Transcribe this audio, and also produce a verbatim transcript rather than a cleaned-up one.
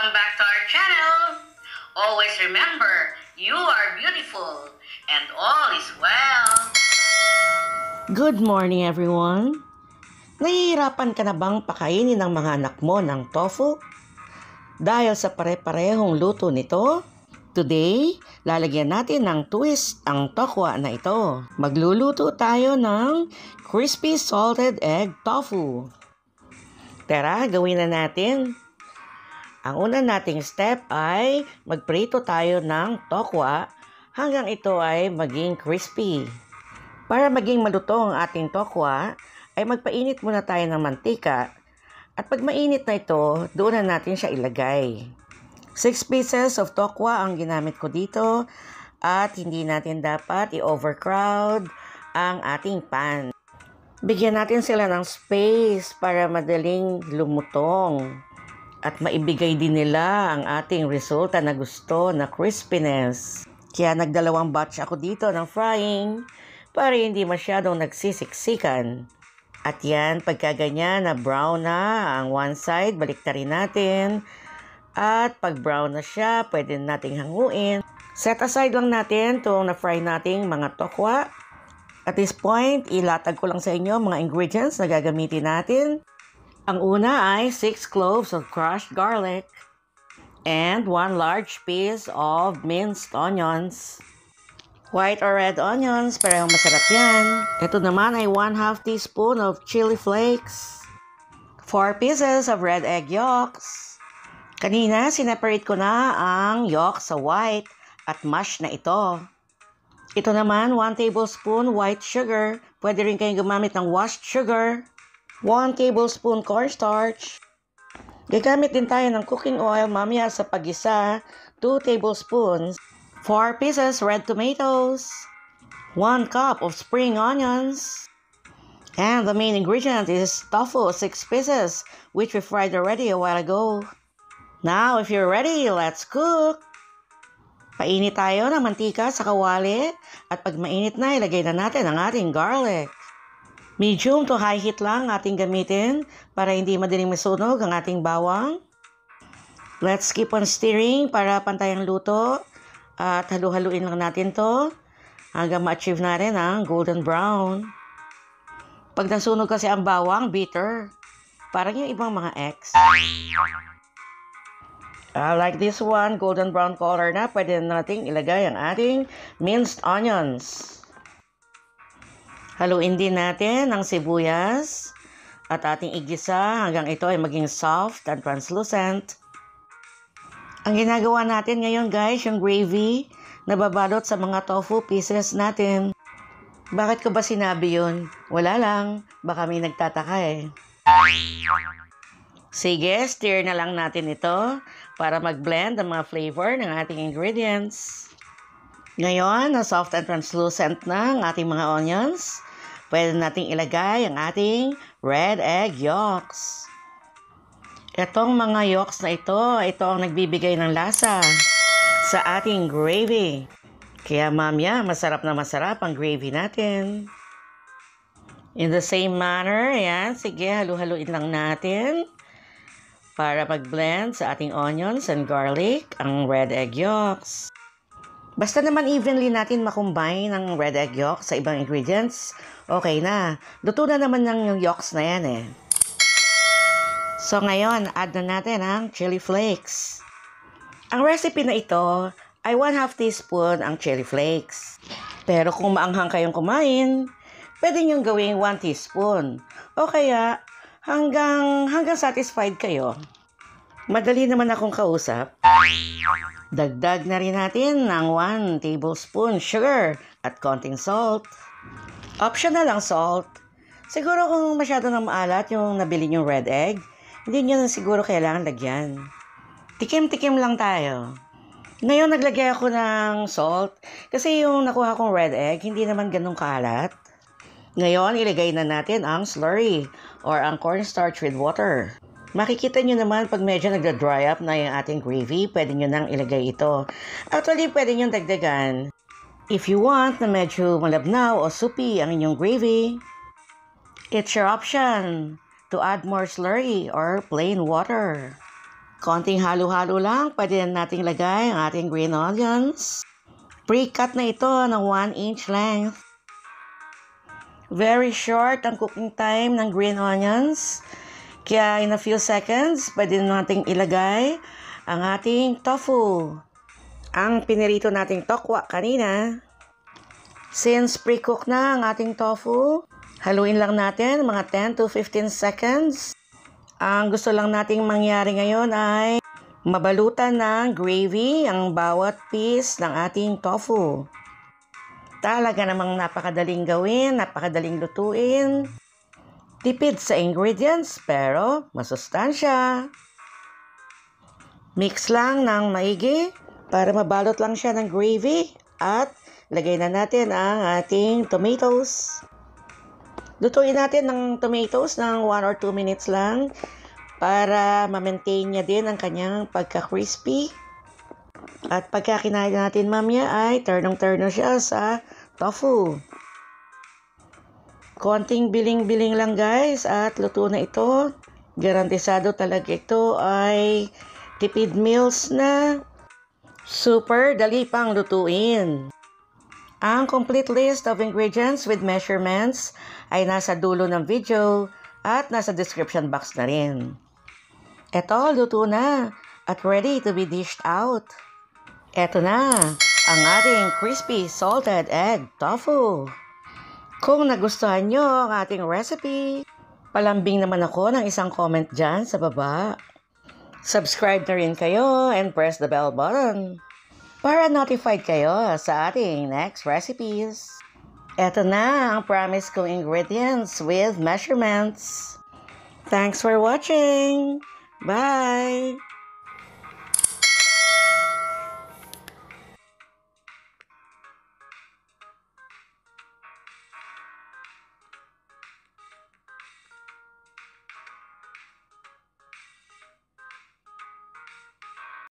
Welcome back to our channel. Always remember, you are beautiful and all is well. Good morning everyone. Nahihirapan ka na bang pakainin ng mga anak mo ng tofu? Dahil sa pare-parehong luto nito, today, lalagyan natin ng twist ang tokwa na ito. Magluluto tayo ng crispy salted egg tofu. Tara, gawin na natin. Ang una nating step ay magprito tayo ng tokwa hanggang ito ay maging crispy. Para maging malutong ang ating tokwa, ay magpainit muna tayo ng mantika. At pag mainit na ito, doon na natin siya ilagay. six pieces of tokwa ang ginamit ko dito at hindi natin dapat i-overcrowd ang ating pan. Bigyan natin sila ng space para madaling lumutong. At maibigay din nila ang ating resulta na gusto na crispiness. Kaya nagdalawang batch ako dito ng frying para hindi masyadong nagsisiksikan. At yan, pagka ganyan na brown na ang one side, baliktarin natin. At pag brown na siya, pwede nating hanguin. Set aside lang natin itong na-fry nating mga tokwa. At this point, ilatag ko lang sa inyo mga ingredients na gagamitin natin. Ang una ay six cloves of crushed garlic and one large piece of minced onions. White or red onions, parehong masarap yan. Ito naman ay one half teaspoon of chili flakes. four pieces of red egg yolks. Kanina, sineparate ko na ang yolk sa white at mash na ito. Ito naman, one tablespoon white sugar. Pwede rin kayong gumamit ng washed sugar. one tablespoon cornstarch. Gagamit din tayo ng cooking oil mamaya sa pag-isa, two tablespoons. four pieces red tomatoes. one cup of spring onions. And the main ingredient is tofu, six pieces, which we fried already a while ago. Now, if you're ready, let's cook! Painit tayo ng mantika sa kawali at pag mainit na, ilagay na natin ang ating garlic. Medium to high heat lang ating gamitin para hindi madaling masunog ang ating bawang. Let's keep on stirring para pantay ang luto at halu-haluin lang natin to hanggang ma-achieve natin ang golden brown. Pag nasunog kasi ang bawang, bitter. Parang yung ibang mga eggs. Uh, like this one, golden brown color na, pwede nating ilagay ang ating minced onions. Haluin din natin ang sibuyas at ating igisa hanggang ito ay maging soft and translucent. Ang ginagawa natin ngayon guys, yung gravy na babalot sa mga tofu pieces natin. Bakit ko ba sinabi yun? Wala lang, baka may nagtataka eh. Sige, stir na lang natin ito para mag-blend ang mga flavor ng ating ingredients. Ngayon, na soft and translucent na ang ating mga onions, pwede nating ilagay ang ating red egg yolks. Itong mga yolks na ito, ito ang nagbibigay ng lasa sa ating gravy. Kaya mamaya, masarap na masarap ang gravy natin. In the same manner, ayan, sige, halu-haluin lang natin para mag-blend sa ating onions and garlic ang red egg yolks. Basta naman evenly natin makombine ang red egg yolk sa ibang ingredients, okay na. Luto na naman ng yung yolks na yan eh. So ngayon, add na natin ang chili flakes. Ang recipe na ito ay one half teaspoon ang chili flakes. Pero kung maanghang kayong kumain, pwede nyo gawing one teaspoon. O kaya hanggang, hanggang satisfied kayo. Madali naman akong kausap. Dagdag na rin natin ng one tablespoon sugar at konting salt. Optional lang salt. Siguro kung masyado na maalat yung nabili yung red egg, hindi nyo na siguro kailangan lagyan. Tikim-tikim lang tayo. Ngayon naglagay ako ng salt kasi yung nakuha kong red egg hindi naman ganun kaalat. Ngayon ilagay na natin ang slurry or ang cornstarch with water. Makikita nyo naman pag medyo nagda-dry up na yung ating gravy, pwede nyo nang ilagay ito. Actually, pwede nyo dagdagan. If you want na medyo malabnaw o soupy ang inyong gravy, it's your option to add more slurry or plain water. Konting halo-halo lang, pwede na nating lagay ang ating green onions. Pre-cut na ito ng one inch length. Very short ang cooking time ng green onions. Kaya in a few seconds, pwede na nating ilagay ang ating tofu. Ang pinirito nating tokwa kanina. Since pre-cook na ang ating tofu, haluin lang natin mga ten to fifteen seconds. Ang gusto lang nating mangyari ngayon ay mabalutan ng gravy ang bawat piece ng ating tofu. Talaga namang napakadaling gawin, napakadaling lutuin. Tipid sa ingredients pero masustansya. Mix lang ng maigi para mabalot lang siya ng gravy at lagay na natin ang ating tomatoes. Lutuin natin ng tomatoes ng one or two minutes lang para ma-maintain niya din ang kanyang pagka-crispy. At pagka kinain natin mamaya ay turnong-turno siya sa tofu. Konting biling-biling lang guys at luto na ito. Garantisado talaga ito ay tipid meals na. Super dali pang lutuin. Ang complete list of ingredients with measurements ay nasa dulo ng video at nasa description box na rin. Eto, luto na at ready to be dished out. Eto na ang ating crispy salted egg tofu. Kung nagustuhan nyo ang ating recipe, palambing naman ako ng isang comment dyan sa baba. Subscribe na rin kayo and press the bell button para notified kayo sa ating next recipes. Eto na ang promise kong ingredients with measurements. Thanks for watching! Bye!